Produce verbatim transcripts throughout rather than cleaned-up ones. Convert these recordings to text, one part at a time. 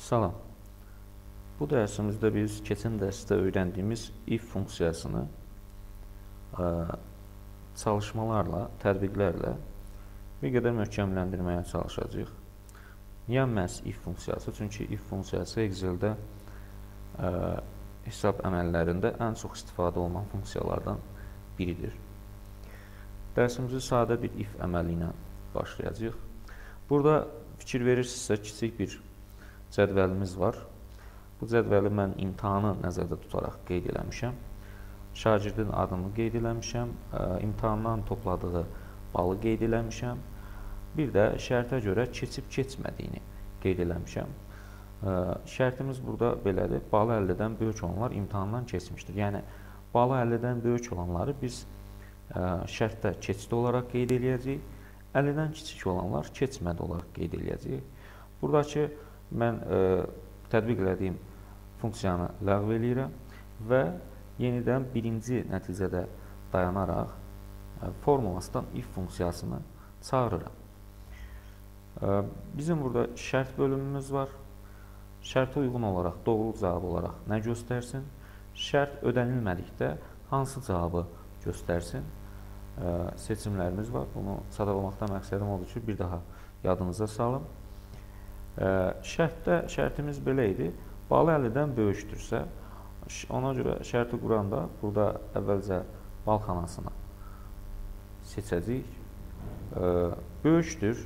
Salam. Bu dərsimizdə biz keçən dərsdə öyrəndiyimiz if funksiyasını ə, çalışmalarla, tətbiqlərlə bir qədər möhkəmləndirməyə çalışacağıq. Niyə məhz if funksiyası? Çünki if funksiyası Excel-də ə, hesab əməllərində ən çox istifadə olunan funksiyalardan biridir. Dərsimizi sadə bir if əməli ilə başlayacağıq. Burada fikir verirsinizsə, kiçik bir cədvəlimiz var. Bu cədvəli mən imtahanı nəzərdə tutaraq qeyd eləmişəm. Şagirdin adını qeyd eləmişəm, ə, imtahandan topladığı balı qeyd eləmişəm. Bir də şərtə görə keçib keçmədiyini qeyd eləmişəm. Ə, şərtimiz burada belədir. Balı əlli edən böyük olanlar imtahandan keçmişdir. Yəni, balı əlli edən böyük olanları biz ə, şərtdə keçdi olaraq qeyd eləyəcəyik. əllidən kiçik olanlar keçmədi olaraq qeyd eləyəcəyik. Buradakı mən ə, tətbiq elədiyim funksiyanı ləğv eləyirəm və yenidən birinci nəticədə dayanaraq ə, formulasından if funksiyasını çağırıram. Ə, bizim burada şərt bölümümüz var. Şərtə uyğun olaraq doğru cavab olaraq nə göstərsin? Şərt ödənilmədikdə hansı cavabı göstərsin? Ə, seçimlərimiz var. Bunu sadalamaqda məqsədim odur ki, bir daha yadınıza salım. Ə, şərtdə şərtimiz belə idi. Balı əllidən böyükdürsə, ona görə şərti quranda burada əvvəlcə bal xanasını seçəcəyik. Ə, böyükdür,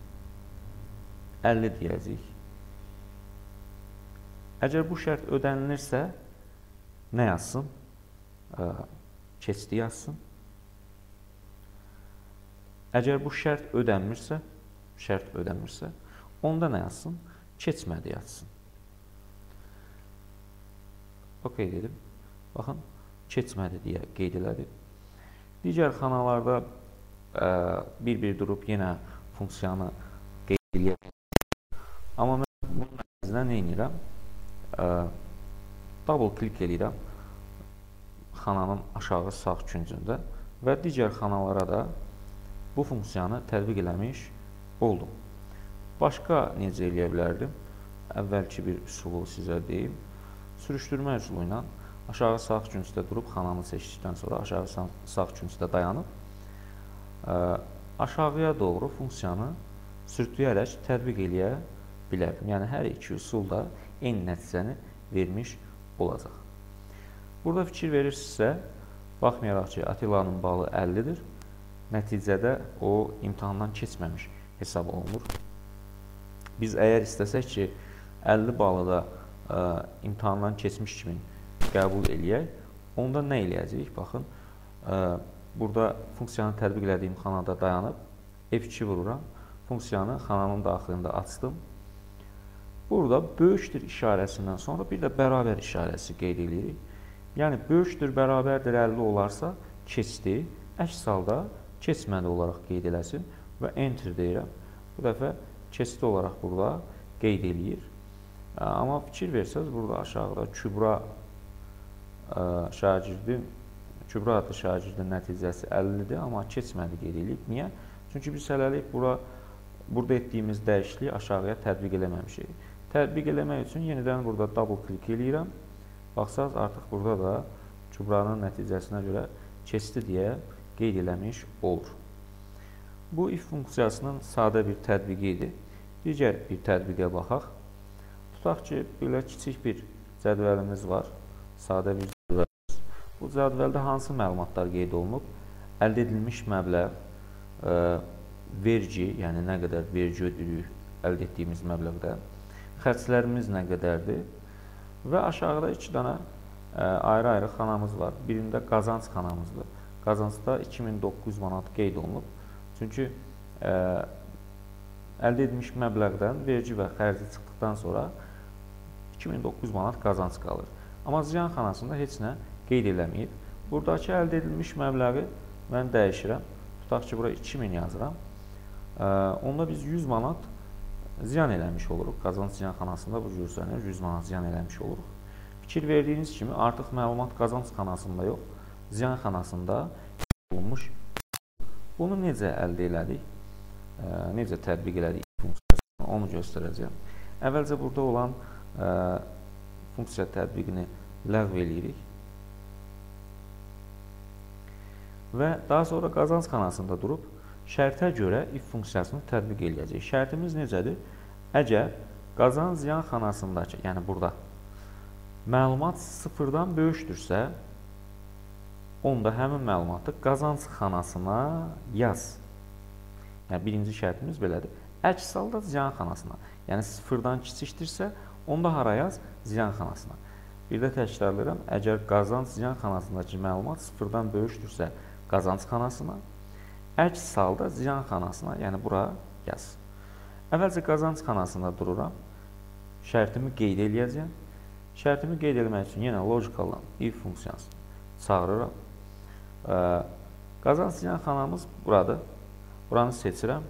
əlli deyəcəyik. Əgər bu şərt ödənilirsə, nə yazsın? Ə, keçdi yazsın. Əgər bu şərt ödənmirsə, şərt ödənmirsə, onda nə yazsın? Keçmədi yazsın. OK dedim. Baxın, keçmədi deyə qeyd elədim. Digər xanalarda bir-bir durub yenə funksiyanı qeyd eləyəm. Amma mən bunun əvəzinə nə edirəm? Double klik eləyirəm xananın aşağı sağ küncündə və digər xanalara da bu funksiyanı tətbiq eləmiş oldum. Başqa necə eləyə bilərdim? Əvvəlki bir üsulu sizə deyim. Sürüşdürmə üsulu ilə aşağı sağ küncdə durub xananı seçdikdən sonra aşağı sağ küncdə dayanıb ə, aşağıya doğru funksiyanı sürütləyərək tətbiq eləyə bilərdim. Yəni, hər iki üsul da eyni nəticəni vermiş olacaq. Burada fikir verirsinizsə, baxmayaraq ki, Atilanın balı əllidir. Nəticədə o imtahandan keçməmiş hesab olunur. Biz əgər istəsək ki, əlli balı da ə, imtahandan keçmiş kimi qəbul eləyək, onda nə eləyəcəyik? Baxın, ə, burada funksiyanı tətbiq elədiyim xanada dayanıb, F iki vururam, funksiyanı xananın daxilində açdım. Burada böyükdür işarəsindən sonra bir də bərabər işarəsi qeyd edirik. Yəni, böyükdür, bərabərdir əlli olarsa keçdi, əks halda keçmədi olaraq qeyd eləsin və enter deyirəm. Bu dəfə keçdi olaraq burada qeyd eləyir. Amma fikir versəz, burada aşağıda Kübra ə, şagirdin, Kübra adlı şagirdin nəticəsi əllidir, amma keçmədi qeyd eləyib. Niyə? Çünki biz hələlik bura, burada etdiyimiz dəyişikliyi aşağıya tətbiq eləməmişik. Tətbiq eləmək üçün yenidən burada double klik eləyirəm. Baxsaq, artıq burada da Kübranın nəticəsinə görə keçdi deyə qeyd eləmiş olur. Bu if funksiyasının sadə bir tətbiqi idi. Digər bir tətbiqə baxaq. Tutaq ki, belə kiçik bir cədvəlimiz var. Sadə bir cədvəlimiz. Bu cədvəldə hansı məlumatlar qeyd olunub? Əldə edilmiş məbləğ, ə, vergi, yəni nə qədər vergi ödəyirik əldə etdiyimiz məbləğdə, xərclərimiz nə qədərdir və aşağıda iki dənə ayrı-ayrı xanamız var. Birində qazanc xanamızdır. Qazancda iki min doqquz yüz manat qeyd olunub. Çünki ə, əldə edilmiş məbləğdən vergi və xərci çıxdıqdan sonra iki min doqquz yüz manat qazanc qalır. Amma ziyan xanasında heç nə qeyd eləməyib. Buradakı əldə edilmiş məbləği mən dəyişirəm. Tutaq ki, bura iki min yazıram. Ə, onda biz yüz manat ziyan eləmiş oluruq. Qazanc ziyan xanasında bu görsənir, yüz manat ziyan eləmiş oluruq. Fikir verdiyiniz kimi artıq məlumat qazanc xanasında yox, ziyan xanasında olmuş. Bunu necə əldə elədik? Necə tətbiq elədik funksiyasını, onu göstərəcəyəm. Əvvəlcə burada olan ə, funksiya tətbiqini ləğv eləyirik. Və daha sonra qazanc xanasında durub şərtə görə if funksiyasını tətbiq eləyəcək. Şərtimiz necədir? Əgər qazanc ziyan xanasındakı, yəni burada məlumat sıfırdan böyükdürsə, onda həmin məlumatı qazanc xanasına yaz. Yəni birinci şərtimiz belədir. Əks halda ziyan xanasına. Yəni sıfırdan kiçikdirsə, onda hara yaz? Ziyan xanasına. Bir də təkrarlayıram, əgər qazanc ziyan xanasındakı məlumat sıfırdan böyükdürsə, qazanc xanasına, əks halda ziyan xanasına, yəni bura yaz. Əvvəlcə qazanc xanasında dururam, şərtimi qeyd eləyəcəm. Şərtimi qeyd etmək üçün yenə logicaldan if funksiyasını çağırıram. Qazanc ziyan xanamız buradır. Buranı seçirəm.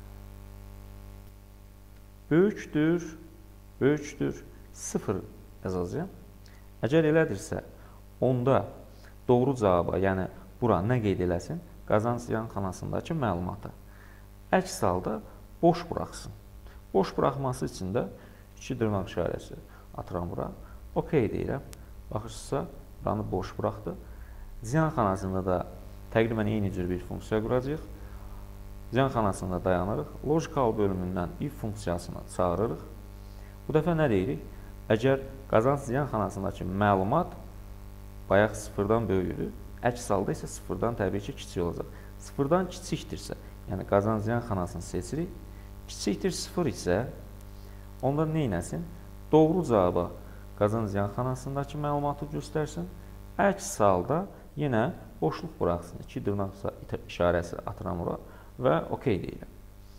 Böyükdür, böyükdür, sıfır yazacağım. Əgər elədirsə, onda doğru cavaba, yəni bura nə qeyd eləsin? Qazanc ziyan xanasındakı məlumatı. Əks halda boş buraxsın. Boş buraxması üçün də iki dırnaq işarəsi atıram bura. OK deyirəm. Baxırsınızsa, buranı boş buraxdı. Ziyan xanasında da təqribən eyni cür bir funksiya quracaq. Ziyan xanasında dayanırıq. Logical bölümündən if funksiyasını çağırırıq. Bu dəfə nə deyirik? Əgər qazanc ziyan xanasındakı məlumat bayaq sıfırdan böyükdür, əks halda isə sıfırdan təbii ki, kiçik olacaq. sıfırdan kiçikdirsə, yəni qazanc ziyan xanasını seçirik. Kiçikdir sıfır isə, onda nə etsin? Doğru cavaba qazanc ziyan xanasındakı məlumatı göstərsin. Əks halda yenə boşluq buraxsın. İki dırnaq işarəsi atıram ora və OK deyirəm.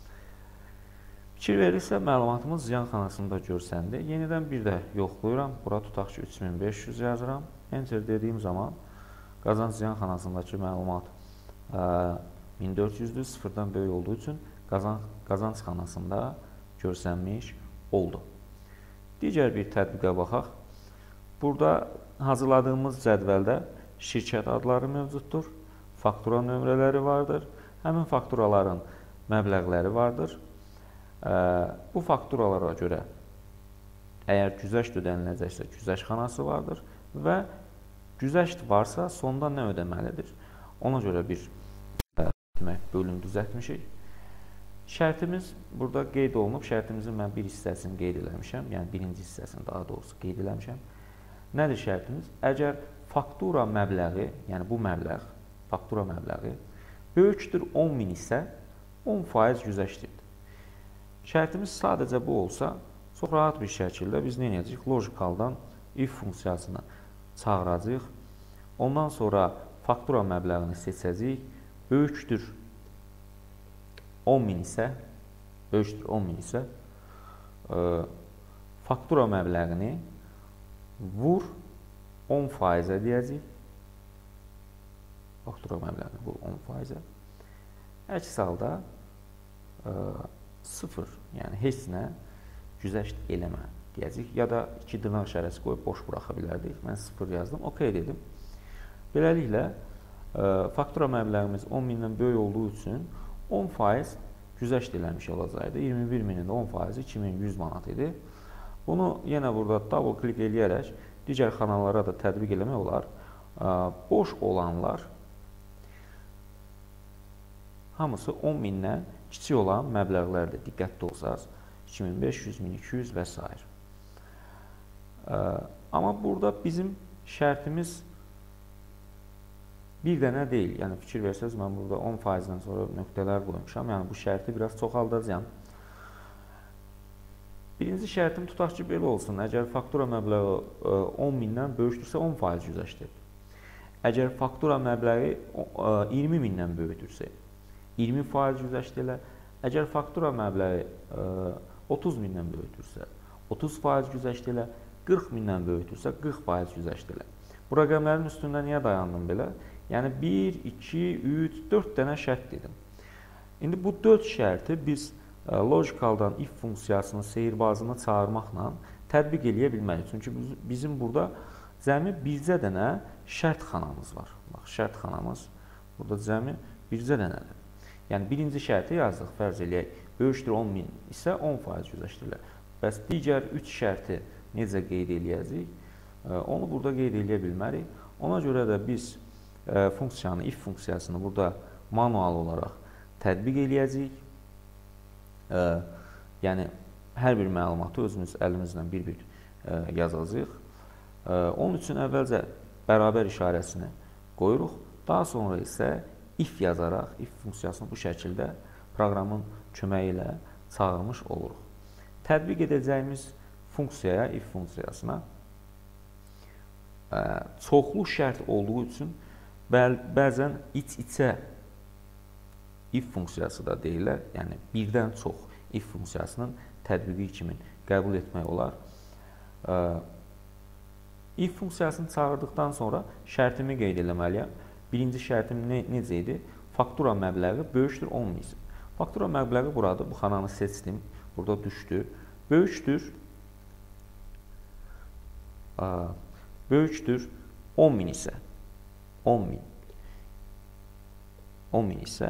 Fikir verirsə, məlumatımız ziyan xanasında görsəndi. Yenidən bir də yoxlayıram. Bura tutaq ki, üç min beş yüz yazıram. Enter dediyim zaman qazanc ziyan xanasındakı məlumat min dörd yüzdür, sıfırdan böyük olduğu üçün qazanc xanasında görsənmiş oldu. Digər bir tətbiqə baxaq. Burada hazırladığımız cədvəldə şirkət adları mövcuddur, faktura nömrələri vardır, həmin fakturaların məbləğləri vardır. Bu fakturalara görə əgər güzəşt ödəniləcəksə, güzəşt xanası vardır və güzəşt varsa, sonda nə ödəməlidir? Ona görə bir demək, bölüm düzəltmişik. Şərtimiz burada qeyd olunub, şərtimizin mən bir hissəsini qeyd eləmişəm, yəni birinci hissəsini daha doğrusu qeyd eləmişəm. Nədir şərtimiz? Əgər faktura məbləği, yəni bu məbləğ, faktura məbləği böyükdür on min isə on faiz güzəştdir. Şərtimiz sadəcə bu olsa, çox rahat bir şəkildə biz nə edəcəyik? Logicaldan if funksiyasını çağıracaq. Ondan sonra faktura məbləğini seçəcəyik. Böyükdür on min isə, böyükdür on min isə e, faktura məbləğini vur on faizə deyəcəyik. Faktura məbləğini vur on faizə. Əks halda e, sıfır, yəni heç nə güzəşt eləmə deyəcəyik. Ya da iki dırnaq işarəsi qoyub boş buraxa bilərdik. Mən sıfır yazdım, OK dedim. Beləliklə, e, faktura məbləğimiz on mindən böyük olduğu üçün on faiz güzəşt eləmiş olacaqdı. iyirmi bir minin on faizi iki min yüz manat idi. Bunu yenə burada double klik eləyərək digər xanalara da tətbiq eləmək olar. Boş olanlar hamısı on mindən kiçik olan məbləğlərdir. Diqqətli olsaq, iki min beş yüz, min iki yüz və s. Amma burada bizim şərtimiz bir dənə deyil. Yəni fikir versəz, mən burada on faizdən sonra nöqtələr qoymuşam. Yəni bu şərti biraz çoxaldacağam. Birinci şərtim tutaq ki, belə olsun. Əgər faktura məbləği on mindən böyükdürsə, on faiz güzəştdir. Əgər faktura məbləği iyirmi mindən böyükdürsə, iyirmi faiz güzəşt elə. Əgər faktura məbləği otuz mindən böyükdürsə, otuz faiz güzəşt elə. qırx mindən böyükdürsə, qırx faiz güzəşt elə. Bu rəqəmlərin üstündə niyə dayandım belə? Yəni bir, iki, üç, dörd dənə şərt dedim. İndi bu dörd şərti biz logicaldan if funksiyasının seyirbazını çağırmaqla tətbiq eləyə bilməliyik. Çünki bizim burada cəmi bircə dənə şərt xanamız var. Bax, şərt xanamız burada cəmi bircə dənədir. Yəni birinci şərti yazdıq, fərz eləyək. Böyükdür on min isə on faiz güzəşt elə. Bəs digər üç şərti necə qeyd eləyəcəyik? Onu burada qeyd eləyə bilmərik. Ona görə də biz funksiyanı, if funksiyasını burada manual olaraq tətbiq eləyəcəyik. Yəni, hər bir məlumatı özümüz əlimizlə bir-bir yazacağıq. Onun üçün əvvəlcə bərabər işarəsini qoyuruq. Daha sonra isə if yazaraq, if funksiyasını bu şəkildə proqramın köməyi ilə çağırmış oluruq. Tətbiq edəcəyimiz funksiyaya, if funksiyasına çoxlu şərt olduğu üçün bəzən iç-içə if funksiyası da deyirlər. Yəni, birdən çox if funksiyasının tətbiqi kimi qəbul etmək olar. If funksiyasını çağırdıqdan sonra şərtimi qeyd eləməliyəm. Birinci şərtim ne, necə idi? Faktura məbləği böyükdür on min isə. Faktura məbləği buradır. Bu xananı seçdim. Burada düşdü. Böyükdür. Böyükdür on min isə. on min. on min isə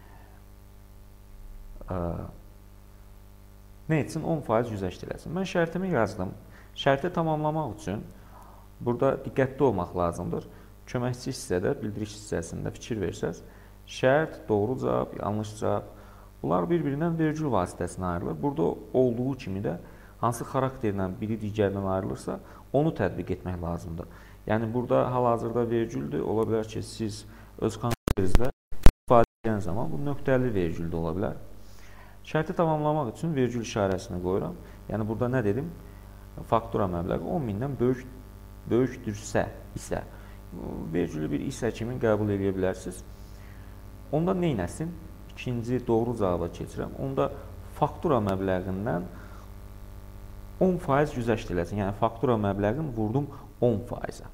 nə üçün? on faiz yüzləşdirəcəm. Mən şərtimi yazdım. Şərti tamamlamaq üçün burada diqqətli olmaq lazımdır. Köməkçi hissədə, bildiriş hissəsində fikir versəz, şərt, doğru cavab, yanlış cavab, bunlar bir-birindən vergül vasitəsilə ayrılır. Burada olduğu kimi də hansı xarakterlə biri digərindən ayrılırsa, onu tətbiq etmək lazımdır. Yəni, burada hal-hazırda vergüldür. Ola bilər ki, siz öz kontekstdə ifadə edən zaman bu nöqtəli vergüldür ola bilər. Şərti tamamlamaq üçün vergül işarəsini qoyuram. Yəni, burada nə dedim? Faktura məbləği on mindən böyük, böyükdürsə isə, vergülü bir isə kimi qəbul edə bilərsiniz. Onda nə etsin? İkinci doğru cavaba keçirəm. Onda faktura məbləğindən on faiz güzəşdiriləcək. Yəni, faktura məbləğini vurdum on faizə.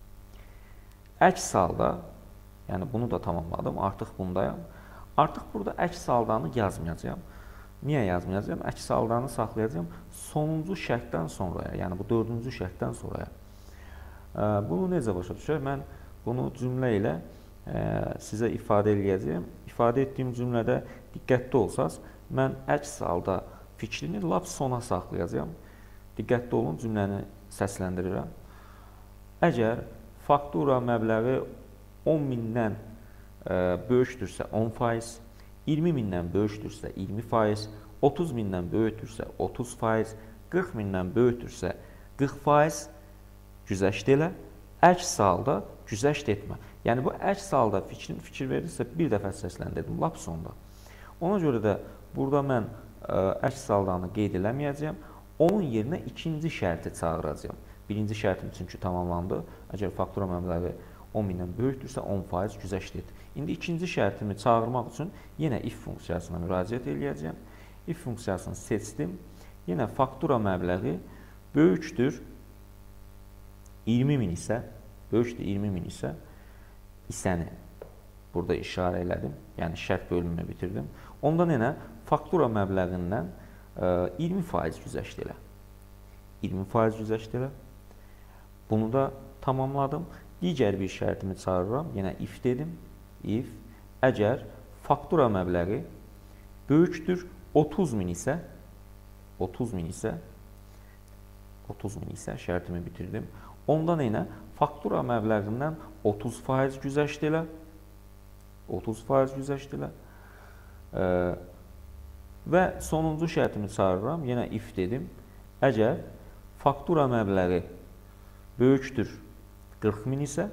Əks halda, yəni bunu da tamamladım, artıq bundayam. Artıq burada əks haldanı yazmayacağım. Niyə yazmayacağım? Əks haldanı saxlayacağım sonuncu şərtdən sonraya, yəni bu dördüncü şərtdən sonraya. Bunu necə başa düşər? Mən bunu cümlə ilə sizə ifadə eləyəcəyim. İfadə etdiyim cümlədə diqqətli olsaz, mən əks halda fikrini lap sona saxlayacağım. Diqqətli olun, cümləni səsləndirirəm. Əgər faktura məbləği on mindən böyükdürsə on faiz, iyirmi mindən böyükdürsə iyirmi faiz, otuz mindən böyükdürsə otuz faiz, qırx mindən böyükdürsə qırx faiz güzəşt elə, əks halda güzəşt etmə. Yəni, bu əks halda fikrin fikir verirsə, bir dəfə səsləndirdim, lap sonda. Ona görə də burada mən əks haldanı qeyd eləməyəcəyəm, onun yerinə ikinci şərti çağıracağım. Birinci şərtim çünki tamamlandı. Əgər faktura məbləği on mindən böyükdürsə on faiz güzəşt et. İndi ikinci şərtimi çağırmaq üçün yenə if funksiyasına müraciət eləyəcəyəm. If funksiyasını seçdim. Yenə faktura məbləği böyükdür iyirmi min isə, böyükdür iyirmi min isə, isəni burada işarə elədim. Yəni, şərt bölümünü bitirdim. Ondan yenə faktura məbləğindən iyirmi faiz güzəşt elə. iyirmi faiz güzəşt elə. Bunu da tamamladım. Digər bir şərtimi çağırıram. Yenə if dedim. If, əgər faktura məbləği böyükdür otuz min isə, otuz min isə, otuz min isə şərtimi bitirdim. Ondan yenə faktura məbləğindən otuz faiz güzəşt elə. otuz faiz güzəşt elə. Və sonuncu şərtimi çağırıram. Yenə if dedim. Əgər faktura məbləği böyükdür qırx min isə,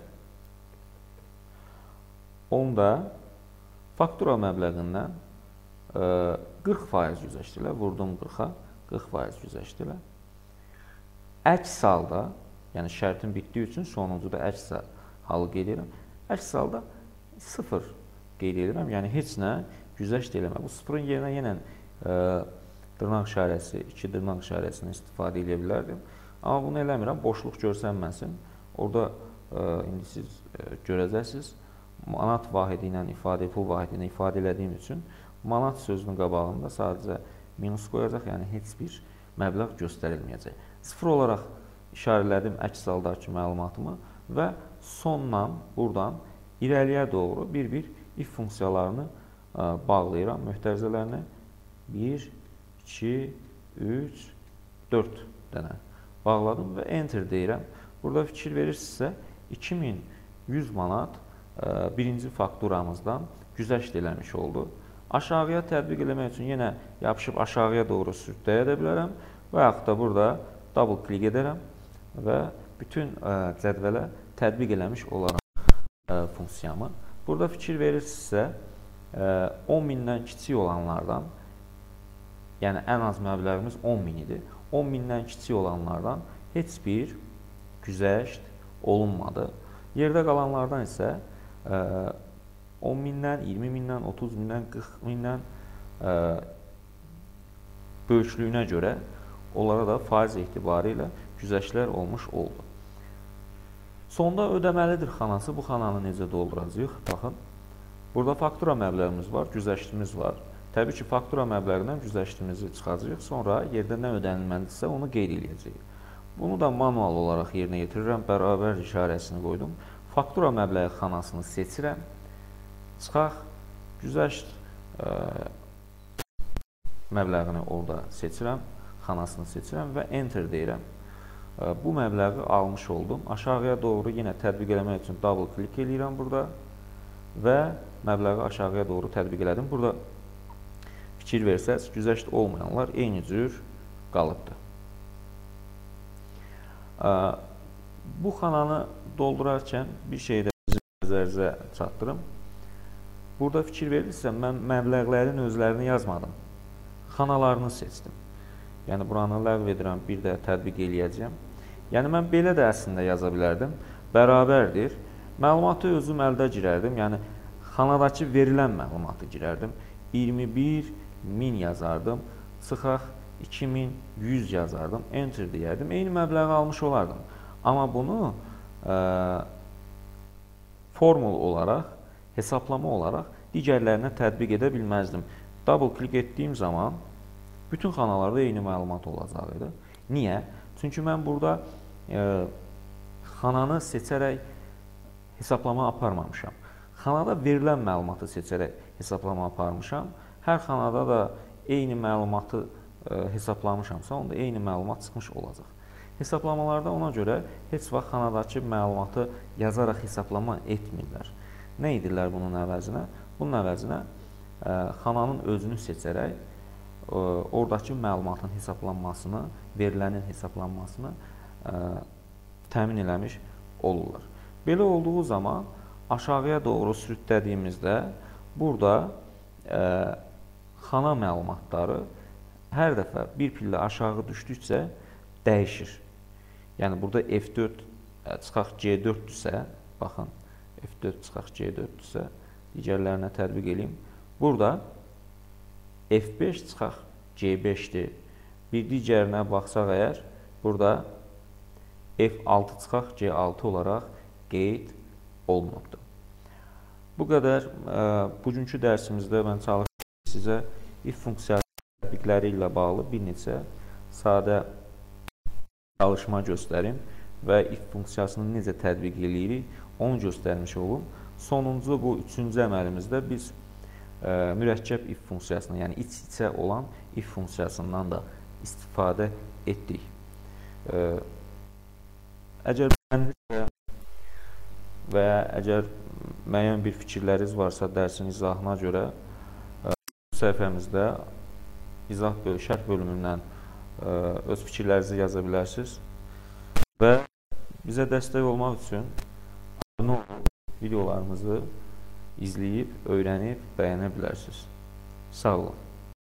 onda faktura məbləğindən qırx faiz güzəşt elə. Vurdum qırxa, qırx faiz güzəşt elə. Əks halda, yəni şərtin bitdiyi üçün sonuncuda əks halı qeyd edirəm. Əks halda sıfır qeyd edirəm. Yəni, heç nə güzəşt eləmə. Bu sıfırın yerinə yenə dırnaq işarəsi, iki dırnaq işarəsini istifadə edə bilərdim. Amma bunu eləmirəm, boşluq görsənməsin. Orada indi siz görəcəksiniz, manat vahidi ilə ifadə, pul vahidi ilə ifadə elədiyim üçün manat sözünün qabağında sadəcə minus qoyacaq, yəni heç bir məbləğ göstərilməyəcək. Sıfır olaraq işarələdim əks haldakı məlumatımı və sondan, buradan irəliyə doğru bir-bir if funksiyalarını bağlayıram, möhtərizələrini. bir, iki, üç, dörd dənə bağladım və enter deyirəm. Burada fikir verirsinizsə iki min yüz manat birinci fakturamızdan güzəşt eləmiş oldu. Aşağıya tətbiq eləmək üçün yenə yapışıb aşağıya doğru sürükləyə də bilərəm və yaxud da burada double klik edərəm və bütün cədvələ tətbiq eləmiş olaram funksiyamı. Burada fikir verirsinizsə on mindən kiçik olanlardan, yəni ən az məbləğimiz on min idi. on mindən kiçik olanlardan heç bir güzəşt olunmadı. Yerdə qalanlardan isə on mindən, iyirmi mindən, otuz mindən, qırx mindən böyüklüyünə görə onlara da faiz etibarı ilə güzəştlər olmuş oldu. Sonda ödəməlidir xanası. Bu xananı necə dolduracağıq? Baxın, burada faktura məbləğimiz var, güzəştimiz var. Təbii ki, faktura məbləğindən güzəştimizi çıxacağıq. Sonra yerdə nə ödənilməlidirsə onu qeyd edəcəyik. Bunu da manual olaraq yerinə yetirirəm. Bərabər işarəsini qoydum. Faktura məbləği xanasını seçirəm. Çıxaq, güzəşt məbləğini orada seçirəm. Xanasını seçirəm və enter deyirəm. Bu məbləği almış oldum. Aşağıya doğru yenə tətbiq eləmək üçün double klik eləyirəm burada və məbləği aşağıya doğru tətbiq elədim. Burada fikir versəz, güzəşt olmayanlar eyni cür qalıbdır. Bu xananı doldurarkən bir şeydə nəzərinizə çatdırım. Burada fikir verirsə, mən məbləğlərin özlərini yazmadım. Xanalarını seçdim. Yəni, buranı ləğv edirəm, bir də tətbiq eləyəcəm. Yəni, mən belə də əslində yaza bilərdim. Bərabərdir. Məlumatı özüm əldə girərdim. Yəni, xanadakı verilən məlumatı girərdim. iyirmi bir min yazardım. Çıxaq iki min yüz yazardım. Enter deyərdim. Eyni məbləği almış olardım. Amma bunu e, formul olaraq, hesablama olaraq digərlərinə tətbiq edə bilməzdim. Double klik etdiyim zaman bütün xanalarda eyni məlumat olacaqdı. Niyə? Çünki mən burada e, xananı seçərək hesablama aparmamışam. Xanada verilən məlumatı seçərək hesablama aparmışam. Hər xanada da eyni məlumatı e, hesaplamışamsa, onda eyni məlumat çıxmış olacaq. Hesablamalarda ona görə heç vaxt xanadakı məlumatı yazaraq hesablama etmirlər. Nə edirlər bunun əvəzinə? Bunun əvəzinə e, xananın özünü seçərək e, oradakı məlumatın hesablanmasını, verilənin hesablanmasını e, təmin eləmiş olurlar. Belə olduğu zaman aşağıya doğru sürütlədiyimizdə burada e, xana məlumatları hər dəfə bir pillə aşağı düşdükcə dəyişir. Yəni, burada F dörd çıxaq C dörddürsə, baxın, F dörd çıxaq C dörddürsə, digərlərinə tətbiq edeyim. Burada F beş çıxaq C beşdir. Bir digərinə baxsaq əgər, burada F altı çıxaq C altı olaraq qeyd olunubdur. Bu qədər. Bugünkü dərsimizdə mən çalışdım sizə if funksiyası tətbiqləri ilə bağlı bir neçə sadə çalışma göstərim və if funksiyasını necə tətbiq eləyirik, onu göstərmiş olum. Sonuncu, bu üçüncü əməlimizdə biz e, mürəkkəb if funksiyasını, yəni iç-içə olan if funksiyasından da istifadə etdik. E, əgər bəyənirsə və ya əgər müəyyən bir fikirləriniz varsa dərsin izahına görə e, səhifəmizdə izah bölü, şərh bölümündən öz fikirlərinizi yaza bilərsiniz və bizə dəstək olmaq üçün abunə olub videolarımızı izləyib, öyrənib, bəyənə bilərsiniz. Sağ olun.